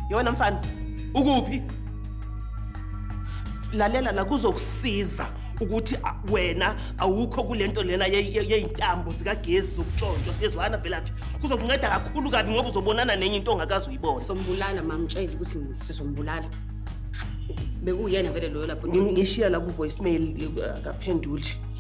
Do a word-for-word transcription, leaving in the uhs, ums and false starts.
Yona mfana, ukuphi? Lalela la kuzokusiza ukuthi wena awukho kulento lena yeyintambo zikagezi zokutshontshwa siyezwana Velapi. Kuzokunceda kakhulu kabi ngoba uzobonana nenye into ongakazi uyibona. Sombulala mamtsheli ukuthi sizombulala. Bekuyena vele loyo lapho. Ngishiya la ku voicemail akaphenduli.